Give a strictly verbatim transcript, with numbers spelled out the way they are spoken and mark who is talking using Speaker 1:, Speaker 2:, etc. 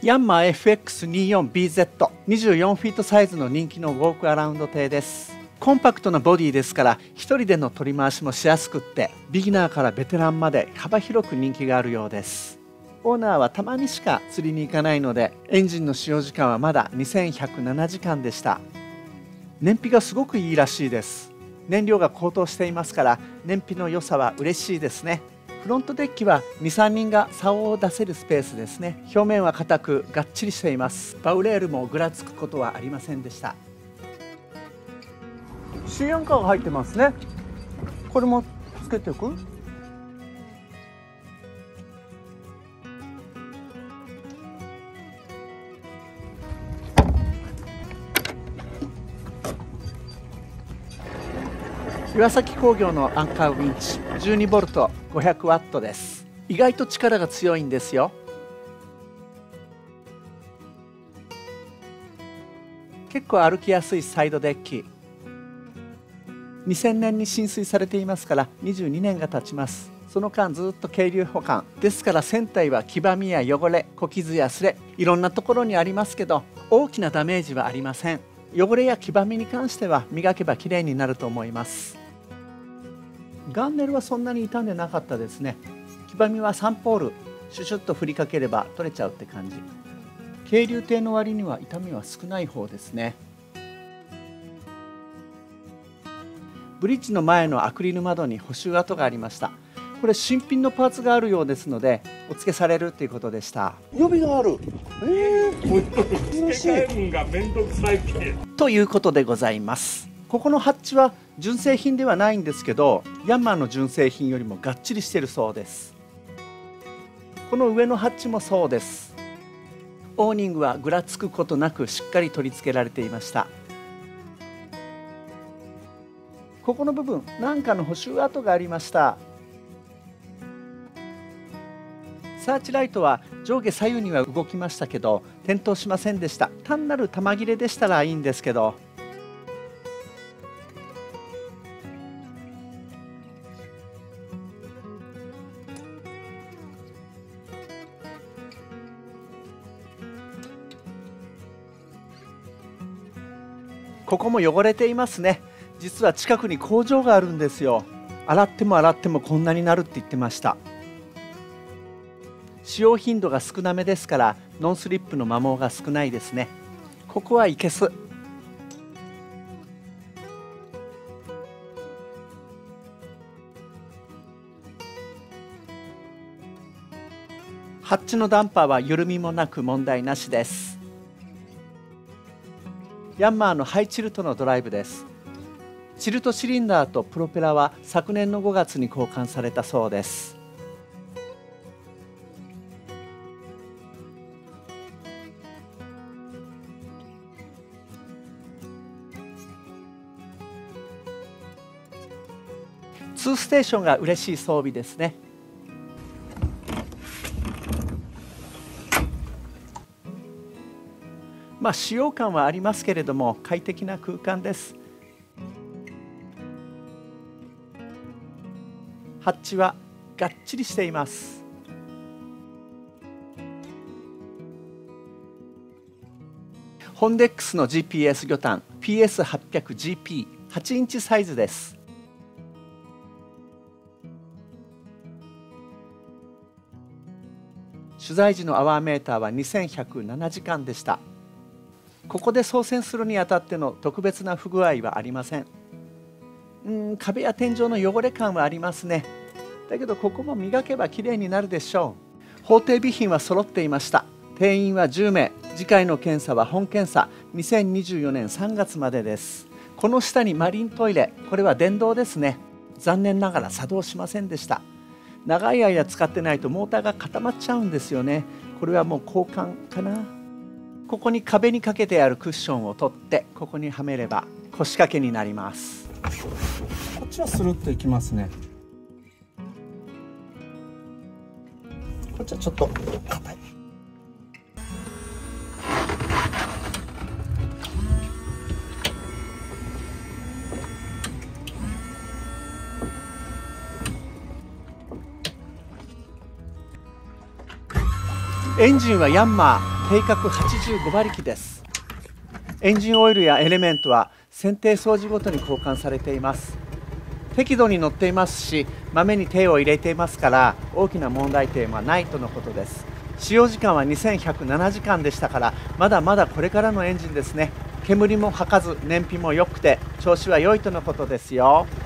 Speaker 1: ヤンマー エフエックスにじゅうよんビーゼット にじゅうよんフィートサイズの人気のウォークアラウンド艇です。コンパクトなボディですから一人での取り回しもしやすくって、ビギナーからベテランまで幅広く人気があるようです。オーナーはたまにしか釣りに行かないので、エンジンの使用時間はまだにせんひゃくななじかんでした。燃費がすごくいいらしいです。燃料が高騰していますから燃費の良さは嬉しいですね。フロントデッキは にさんにんが竿を出せるスペースですね。表面は硬くがっちりしています。バウレールもぐらつくことはありませんでした。シーアンカーが入ってますね。これもつけておく。岩崎工業のアンカーウィンチ じゅうにボルト ごひゃくワット です。意外と力が強いんですよ。結構歩きやすいサイドデッキ。にせんねんに浸水されていますからにじゅうにねんが経ちます。その間ずっと係留保管ですから、船体は黄ばみや汚れ、小傷やすれ、いろんなところにありますけど大きなダメージはありません。汚れや黄ばみに関しては磨けばきれいになると思います。ガンネルはそんなに傷んでなかったですね。黄ばみはさんポールシュシュッと振りかければ取れちゃうって感じ。係留艇の割には傷みは少ない方ですね。ブリッジの前のアクリル窓に補修跡がありました。これ新品のパーツがあるようですのでお付けされるということでした。予備がある。えー、嬉しい。ということでございます。ここのハッチは純正品ではないんですけど、ヤンマーの純正品よりもがっちりしているそうです。この上のハッチもそうです。オーニングはぐらつくことなくしっかり取り付けられていました。ここの部分何かの補修跡がありました。サーチライトは上下左右には動きましたけど点灯しませんでした。単なる玉切れでしたらいいんですけど。ここも汚れていますね。実は近くに工場があるんですよ。洗っても洗ってもこんなになるって言ってました。使用頻度が少なめですからノンスリップの摩耗が少ないですね。ここはいけす。ハッチのダンパーは緩みもなく問題なしです。ヤンマーのハイチルトのドライブです。チルトシリンダーとプロペラは昨年のごがつに交換されたそうです。ツーステーションが嬉しい装備ですね。まあ使用感はありますけれども快適な空間です。ハッチはがっちりしています。ホンデックスの ジーピーエス 魚探 ピーエスはっぴゃくジーピーはち インチサイズです。取材時のアワーメーターはにせんひゃくななじかんでした。ここで操船するにあたっての特別な不具合はありません。うーん、壁や天井の汚れ感はありますね。だけどここも磨けばきれいになるでしょう。法定備品は揃っていました。定員はじゅうめい。次回の検査は本検査にせんにじゅうよねんさんがつまでです。この下にマリントイレ、これは電動ですね。残念ながら作動しませんでした。長い間使ってないとモーターが固まっちゃうんですよね。これはもう交換かな。ここに壁にかけてあるクッションを取ってここにはめれば腰掛けになります。こっちはスルッといきますね。こっちはちょっと硬い。エンジンはヤンマー定格はちじゅうごばりきです。エンジンオイルやエレメントは選定掃除ごとに交換されています。適度に乗っていますし、まめに手を入れていますから大きな問題点はないとのことです。使用時間はにせんひゃくななじかんでしたから、まだまだこれからのエンジンですね。煙も吐かず燃費も良くて調子は良いとのことですよ。